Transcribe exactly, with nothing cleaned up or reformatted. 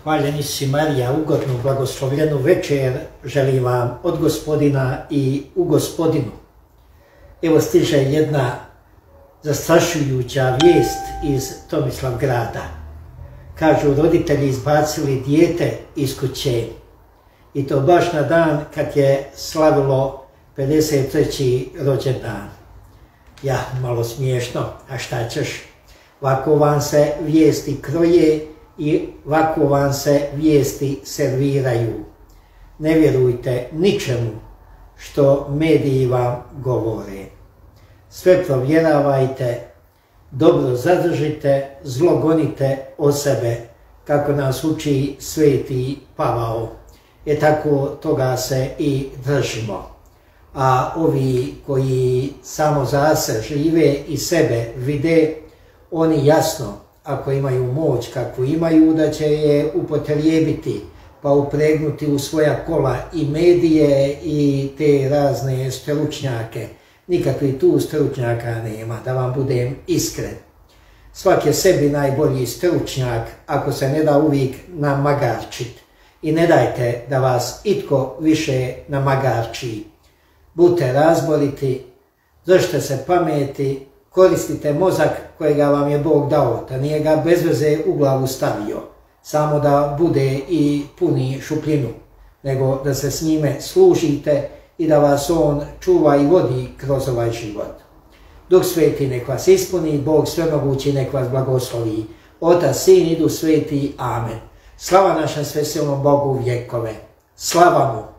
Hvaljeni si Marija, ugodnu, blagoslovljenu večer želim vam od Gospodina i u Gospodinu. Evo stiže jedna zastrašujuća vijest iz Tomislavgrada. Kažu, roditelji izbacili dijete iz kuće. I to baš na dan kad je slavilo pedeset treći rođendan. Ja, malo smiješno, a šta ćeš? Ovako vam se vijesti kroje i ovako vam se vijesti serviraju. Ne vjerujte ničemu što mediji vam govore. Sve provjeravajte, dobro zadržite, zlo gonite od sebe, kako nas uči sveti Pavao. E tako toga se i držimo. A ovi koji samo za se žive i sebe vide, oni jasno, ako imaju moć kakvu imaju, da će je upotrijebiti, pa upregnuti u svoja kola i medije i te razne stručnjake. Nikakvih tu stručnjaka nema, da vam budem iskren. Svak je sebi najbolji stručnjak, ako se ne da uvijek namagarčit. I ne dajte da vas itko više namagarči. Budite razboriti, držite se pameti, koristite mozak kojega vam je Bog dao, da nije ga bez veze u glavu stavio, samo da bude i puni šupljinu, nego da se s njime služite i da vas on čuva i vodi kroz ovaj život. Duh Sveti nek vas ispuni, Bog svemogući nek vas blagoslovi. Otac, Sin i Duh Sveti. Amen. Slava našem svesilnom Bogu vjekove. Slava mu!